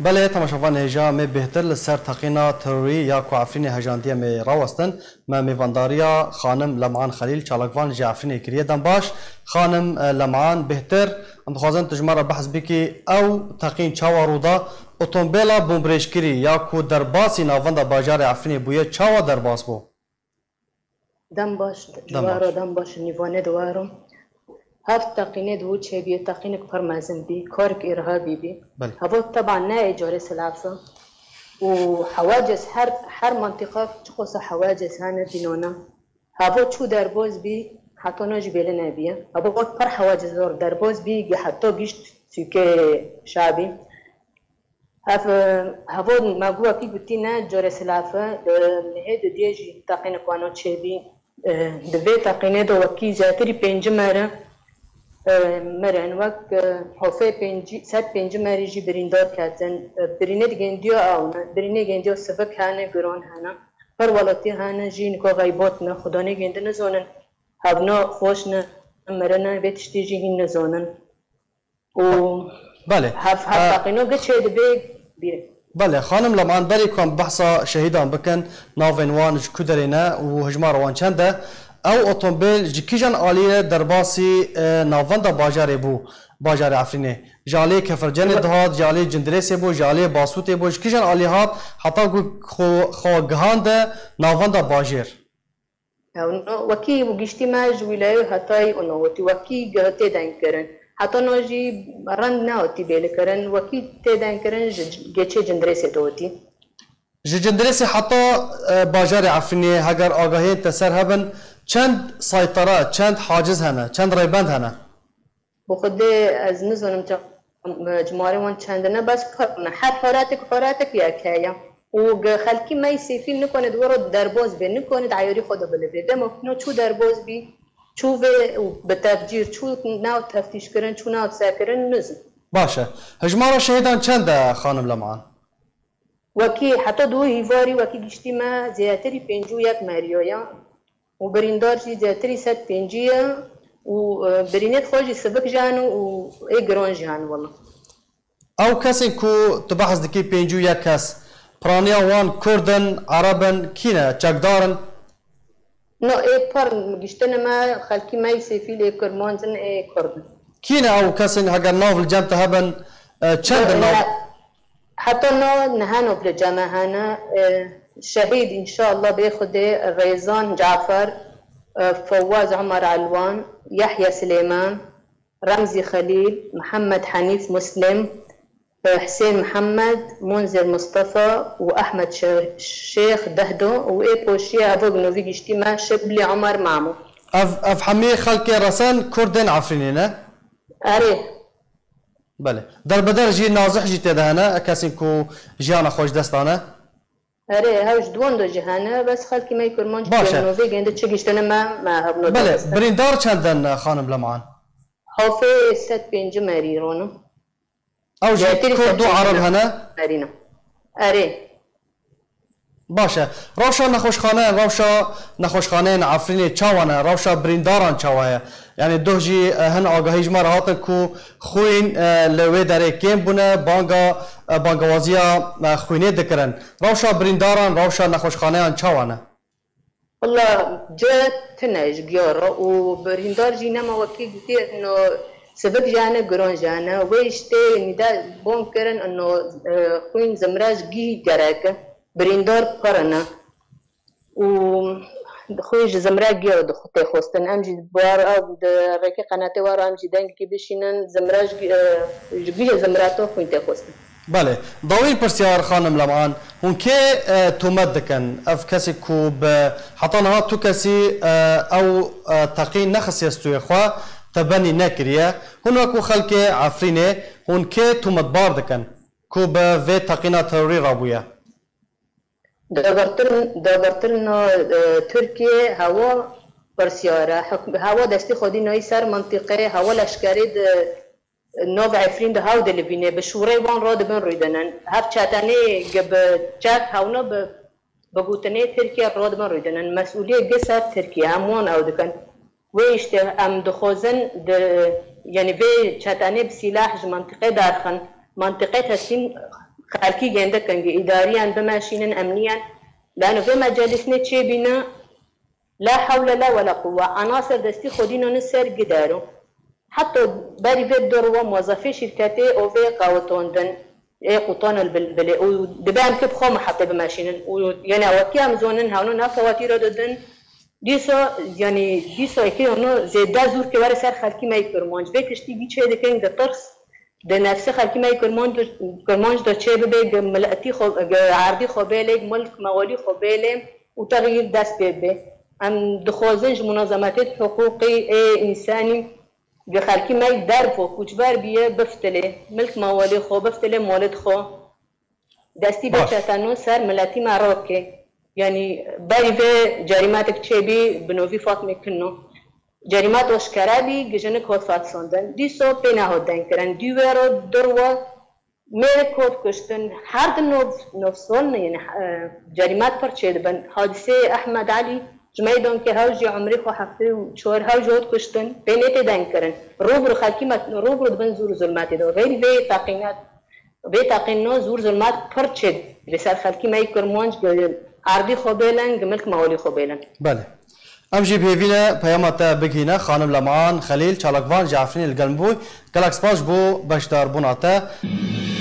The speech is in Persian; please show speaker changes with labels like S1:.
S1: بله تماشاوان هجا می بهتر لسر تقینا تروری یا کو عفرین هجاندیه می راوستن ما میوانداریا خانم لمعان خلیل چالکوان جی عفرین کریه دم باش خانم لمعان بهتر ام خوازن تجمع بحث بکی او تقین چاوا رودا اتومبیلا بومبریشکری یا کو درباسی ناوندا باجار عفرین بویه چاوا درباس بو
S2: دم باش دوارو دم باش نیوانه دوارو هفت تقینه دو چه بیه تقینه که پرمازن بی کارک ارهابی بی هوا طبعا نه اجاره سلافه و حواجز هر منطقه تخص حواجز هانه بینونا هوا چو درباز بی حتی ناجی بیله نبیه هوا پر حواجز دار درباز بی حتی گیشت سوکه شعبی هوا مگوه کی گوتی نه جاره سلافه نهید دیجی تقینه کانو چه بی دوی تقینه دو وکی زیادری پنج مره مرن وقت حفه پنج مریجی بریندار کردن برینه گندیو آونه برینه گندیو سبک هنه گران هنه پر ولاتی هنه جین که غیبات نه خدا نه گنده نزانن هبنا خوش نه مرنه بیتشتی جی هین نزانن و
S1: بله
S2: هف تقینو گچه دبی بیره
S1: بله خانم لمعان بری کن بحثا شهیدان بکن ناوینوان کدرینه و هجمار وان چنده او اتومبیل جکیجان آلیه درباسی ناوندا باجاره بو باجار عفرینه جالی کفرجن دهات جالی جندرسی بو جالی باسوتی بو جکیجان آلیه هات حتی خواگهان ده ناوندا باجر
S2: وکی وگشتی ماج ولایو حتی اونوتی وکی گهته دن کرن حتی ناجی رند ناوتی بیل کرن وکی تدن کرن گچه جندرسی دوتی
S1: جندرسی حتی باجار عفرینه اگر آگاهی تسر هبن چند سایطره چند حاجز هنه چند ریبند هنه
S2: بخود از نزانم جماره وان چند نه بس پرنه هر حارتك یکیه و خلکی مای سیفیل نکنه دورو درباز بی نکنه عیاری خدا بله بیده ممکنه چو درباز بی چو به تفجیر چو ناو تفتیش کرن چو ناو ساکرن نزن
S1: باشه هجمارا شهیدان چند خانم لمعان
S2: وکی حتی دو هیواری وکی گشتی ما زیاتری 51 مریویا و بریندار جی زیاتری 150 و برینت خوشی سبک جانو و ای گران جانو والله
S1: او کسی کو تبحث دکی 51 کس پرانیا وان کردن عربن کینه چکدارن
S2: نو ای پر گشتن ما خلکی مای سیفیل ای کرمانزن ای کردن
S1: کینه او کسی اگر ناول جمت هبن چند ناول
S2: حتى نهانو بالجامعة هنا شهيد إن شاء الله بياخد ريزان جعفر فواز عمر علوان يحيى سليمان رمزي خليل محمد حنيف مسلم حسين محمد منذر مصطفى وأحمد شيخ دهدو وإيبوشي أبو بنوفيق اجتماع شبلي عمر معمو
S1: أف حمي خلق رسان كردن عفرينينا
S2: أريه
S1: بله در بدر جی نازح جی تدهنه کسی کو جیان خوش دستانه
S2: اره هاوش دوان دو جهانه بس خلکی می کرمان جنوبی گنده چه گشتنه ما هبنو
S1: بله بریندار چندن خانم لمعان
S2: حافه 105 مریرونو
S1: او جی کرد و عرب هنه
S2: مرینا اره
S1: باشه روشا نخوشخانه عفرین چاوانه روشا برینداران چاوه یعنی دو جی هن آگاهی جمع راحتن کو خوین لوی داره کم بونه بانگوازیا خوینه دکرن روشا برینداران روشا نخوشخانه چاوانه
S2: والله جات تناج گیارا و بریندار جی نما وکی گوتی انو سبک جانه گران جانه ویشته ندا بون کرن انو خوین زمراج گی گراکه بریندار پرنه و خویش زمرا گیر دو خطه خوستن امجی بار آب رکی قناته وار امجی دنگ کی بشینن زمراج گیر زمراتو خوینته خوستن
S1: بله داوین پرسیار خانم لمعان هون که تومد دکن اف کسی کو به حتی نها تو کسی او تقین نخصی استوی خواه تبنی نکریه هون وکو خلک عفرینه هون که تومد بار دکن کو به وی تقینا تروری رابویه
S2: داغرترنا ترکیه هوا برسیاره هوا دستی خودی نای سر منطقه هوا لشکری نو عفرین ده هاو دلبینه به شوره وان را دبن رویدنن هف چاتانه گب چات هاونا بگوتنه ترکیه را دبن رویدنن مسئولیه گسر ترکیه همون او دکن ویشته ام دخوزن یعنی به چاتانه بسلاح منطقه دارخن منطقه تسین خلکی گنده کنگی اداریان بماشینن امنیان لانه في مجالسنا تشيبنا لا حول لا ولا قوة عناصر دستي خودين ونسر قدارو حتى باري في الدور موظفي شركاتي او في قاوتوندن اي قطان البلبلي ودبان كيف خوما حتى بماشينن يعني وكيام زونن هاونو نا فواتير ددن دیسو اکی اونو زیاده زور که وارد سر خالقی مای کرمانج بکشتی بی چه دکن ده ترس ده نفس خالقی مای کرمانج ده چه ببه ملأتی خو عرضی خوبیله ملک موالی خوبیله و تغییر دست ببه ام دخوازنج منظمات حقوقی انسانی به خالقی مای درب و کجبر بیه بفتله ملک موالی خو بفتله مولد خو دستی به چتانو سر ملأتی معروکه يعني باري في جريماتك تشيبي بنوفي فاطمه كنو جريمات وشكرابي جنك هوت فاتسوندن دي سو بينا هودن كرن ديورو دروا مير كود كشتن هارد نوفسون يعني جريمات برشيدبن حادثه احمد علي جميدون كهوجي عمري خو حفي وشور هوجود كشتن بينيتي دن كرن روبر خاكيمه روبر بن زور ظلمات دو غير في تاقينات بيتاقينو زور ظلمات برشيد رسال خلكي ما يكرمونج عرضی خوبیلن گملک مالی خوبیلن.
S1: بله. امجی بیوینه پیامت بگینه خانم لمعان خلیل چالکوان جعفرین الگلمبوی گلکس باش بو بشدار بوناته.